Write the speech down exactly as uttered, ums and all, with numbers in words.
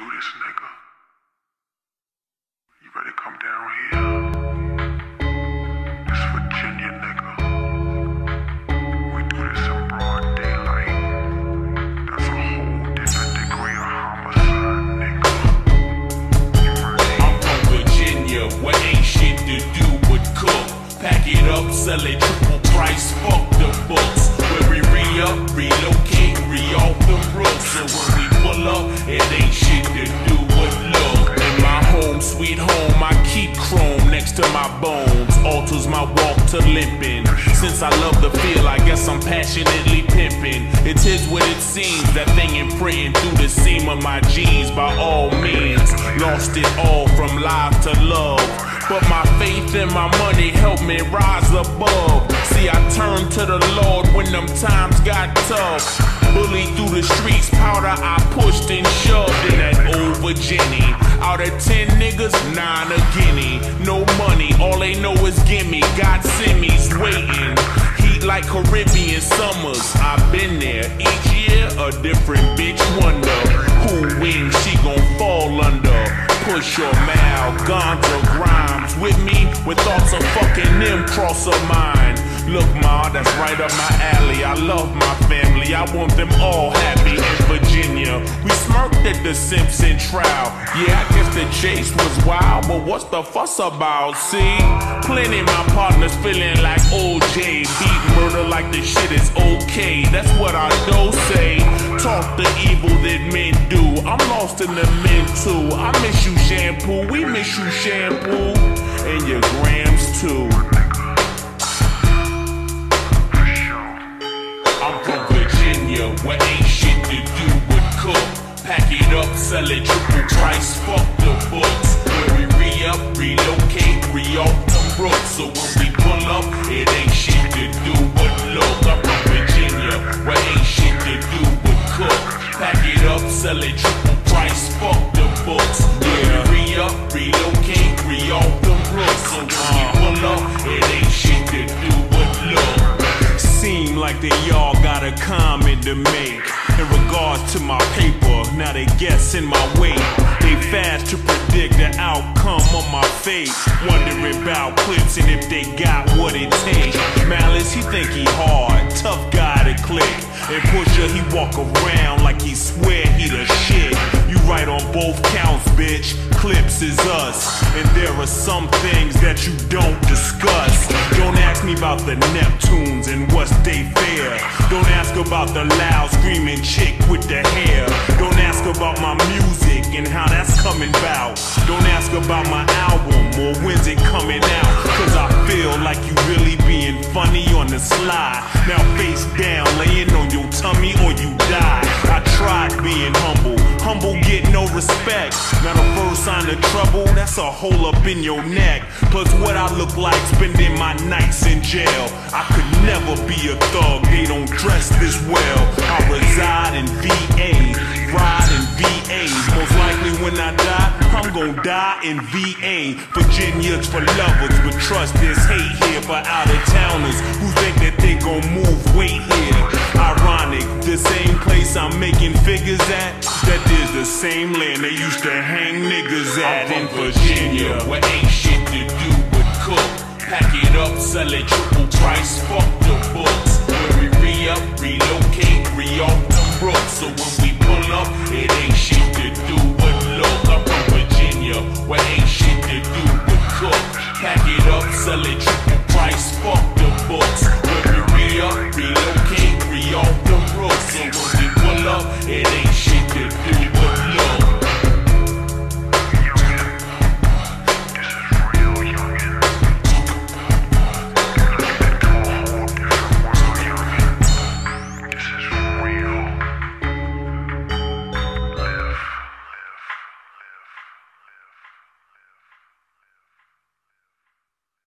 do this, nigga. You ready to come down here? It's Virginia, nigga. We do this in broad daylight. That's a whole different degree of homicide, nigga. You ready? I'm from Virginia, where ain't shit to do but cook. Pack it up, sell it triple price, fuck the books. Where we re-up, relocate, re-off the rooks. So when we pull up, it ain't shit to do but look. In my home, sweet home, I keep chrome next to my bones. Alters my walk to limping. Since I love the feel, I guess I'm passionately pimping. It is what it seems, that thing imprinting through the seam of my jeans. By all means, lost it all from life to love. But my faith and my money helped me rise above. See, I turned to the Lord when them times got tough. Bullied through the streets, powder I pushed and shoved in that old Virginia. Out of ten niggas, nine a guinea. No money, all they know is gimme. Got semis waiting. Heat like Caribbean summers. I've been there. Each year, a different bitch wonder. Who wins, she gon' fall under. Push your mouth, Gonza Grimes with me, with thoughts of fucking them cross her mind. Look, ma, that's right up my alley. I love my family, I want them all happy in Virginia. We smirked at the Simpson trial. Yeah, I guess the chase was wild, but what's the fuss about? See, plenty of my partners feeling like O J. Beat murder like the shit is okay. That's what I do say. Talk the evil that men do. I'm lost in the men too. I miss you, shampoo. We miss you, shampoo. And your grams too. I'm from Virginia, where ain't shit to do but cook. Pack it up, sell it triple price, fuck the books. Where we re-up, relocate, re-off them brooks. So when we pull up, it ain't shit to do but look. I'm from Virginia, where ain't shit to do but cook. Pack it up, sell it triple price, fuck the books. Where we re-up, relocate, re-off them brooks. So when we pull up, it ain't shit to do but look. Seem like they all got a comment to make in regards to my paper. Now they guess in my weight. They fast to predict the outcome of my fate. Wondering about clips and if they got what it takes. Malice, he think he hard, tough guy to click. And Pusha, he walk around like he swear he the shit. You right on both counts, bitch. Clips is us. And there are some things that you don't discuss. Don't ask me about the Neptunes and what's they fair. Don't ask about the loud screaming chick with the hair. Don't ask about my music and how that's coming about. Don't ask about my album or when's it coming out. Cause I feel like you really being funny on the slide. Now face down, laying on your tummy or you die. I tried being humble, humble get no respect. Now the first sign of trouble, that's a hole up in your neck. Plus what I look like spending my nights in jail. I could never be a thug, they don't dress this well. I reside in V A, ride in V A. Most likely when I die, I'm gon' die in V A. Virginia's for lovers, but trust there's hate here for out-of-towners who think that they gon' move weight here. Ironic, the same place I'm making figures at, that is the same land they used to hang niggas at. I'm from Virginia, where ain't shit to do but cook. Pack it up, sell it triple price, fuck the books. Where we re-up, relocate, re-off them brooks. So when we